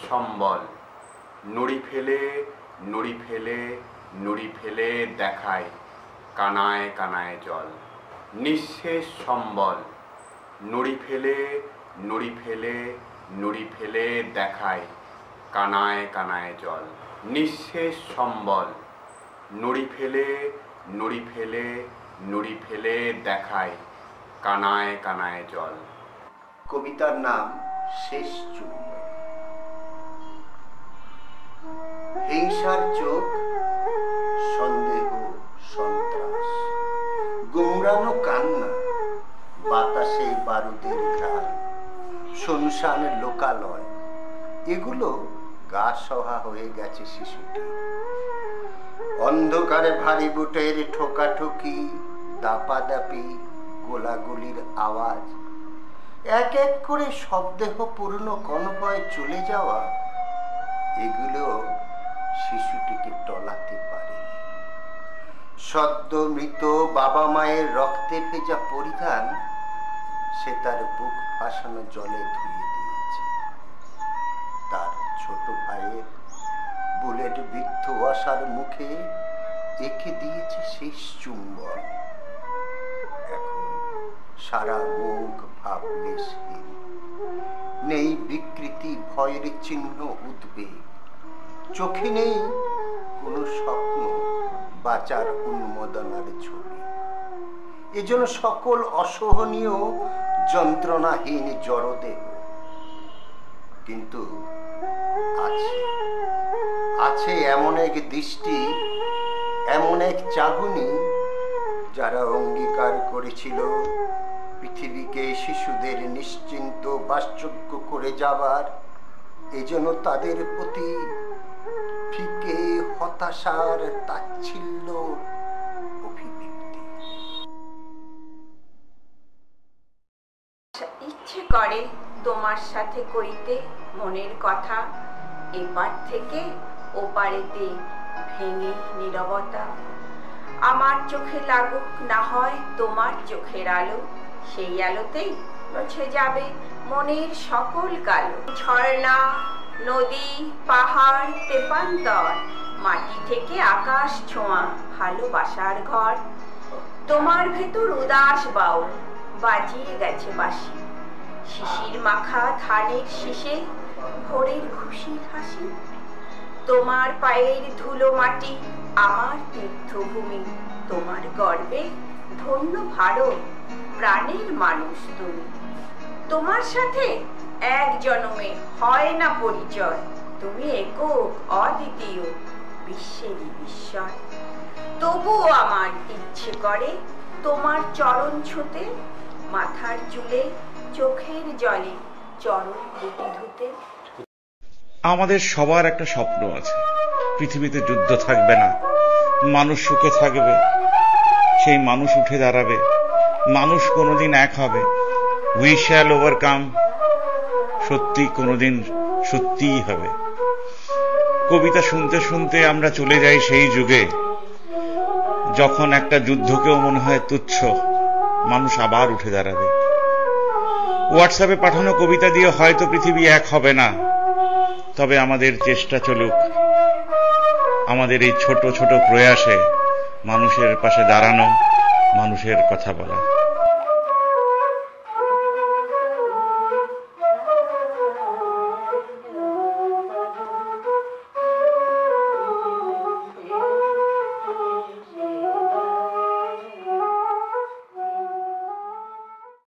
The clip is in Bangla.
সম্বল নুড়ি ফেলে নুড়ি ফেলে নুড়ি ফেলে দেখায় কানায় কানায় জল। নিঃশেষ সম্বল নুড়ি ফেলে নুড়ি ফেলে নুড়ি ফেলে দেখায় কানায় কানায় জল। নিঃশেষ সম্বল নুড়ি ফেলে নুড়ি ফেলে নুড়ি ফেলে দেখায় কানায় কানায় জল। কবিতার নাম শেষ চুম্বন। হিংসার চোখ, সন্দেহ, সন্ত্রাস, গুমরানো কান্না, বাতাসে বারুদের ঘ্রাণ, শুনশান লোকালয়, এগুলো গা সহা হয়ে গেছে শিশুটি। অন্ধকারে ভারী বুটের ঠোকাঠুকি, দাপাদাপি, গোলাগুলির আওয়াজ, এক এক করে শবদেহ পূর্ণ কনভয়ে চলে যাওয়া, এগুলো শিশুটিকে টলাতে পারেনি। সদ্য মৃত বাবা মায়ের রক্তে ভেজা পরিধান সে তার বুক ভাসানো জলে ধুয়ে দিয়েছে। তার ছোট ভাইয়ের বুলেট বিদ্ধ আশার মুখে এঁকে দিয়েছে শেষ চুম্বন। এখন সারা মুখ ভাবলেশহীন, নেই বিকৃতি, ভয়ের চিহ্ন, উদ্বেগ, চোখে নেই কোনো স্বপ্ন, বাঁচার উন্মোদনার ছবি। এজন্য সকল অসহনীয় যন্ত্রণাহীন জড়দেহ। কিন্তু আছে আছে এমন এক দৃষ্টি, এমন এক চাহনি, যারা অঙ্গীকার করেছিল পৃথিবীকে শিশুদের নিশ্চিন্ত বাসযোগ্য করে যাবার, এজন্য তাদের প্রতি ফিকে হতাশার তাচ্ছিল্য অভিব্যক্তি। ইচ্ছে করে তোমার সাথে কইতে মনের কথা, এপার থেকে ওপারেতে ভেঙে নীরবতা। আমার চোখে লাগুক না হয় তোমার চোখের আলো, সেই আলোতেই মুছে যাবে মনের সকল কালো। ঝর্ণা, নদী, পাহাড়, তেপান্তর, মাটি থেকে আকাশ ছোঁয়া ভালোবাসার ঘর। তোমার ভেতর উদাস বাউল বাজিয়ে গেছে বাঁশি, শিশির মাখা ধানের শীষে ভোরের খুশির হাসি। তোমার পায়ের ধুলো মাটি আমার তীর্থভূমি, তোমার গর্বে ধন্য ভারত, প্রাণের মানুষ তুমি। তোমার সাথে এক জনমে হয় না পরিচয়, তুমি একক অদ্বিতীয়, বিশ্বেরই বিস্ময়। তবুও আমার ইচ্ছে করে তোমার চরণ ছুঁতে, মাথার চুলে চোখের জলে চরণ দুটি ধুতে। আমাদের সবার একটা স্বপ্ন আছে, পৃথিবীতে যুদ্ধ থাকবে না, মানুষ সুখে থাকবে, সেই মানুষ উঠে দাঁড়াবে, মানুষ কোনোদিন এক হবে। উই শ্যাল ওভারকাম, সত্যি কোনোদিন সত্যিই হবে। কবিতা শুনতে শুনতে আমরা চলে যাই সেই যুগে, যখন একটা যুদ্ধকেও মনে হয় তুচ্ছ, মানুষ আবার উঠে দাঁড়াবে। হোয়াটসঅ্যাপে পাঠানো কবিতা দিয়ে হয়তো পৃথিবী এক হবে না, তবে আমাদের চেষ্টা চলুক, আমাদের এই ছোট ছোট প্রয়াসে মানুষের পাশে দাঁড়ানো, মানুষের কথা বলা।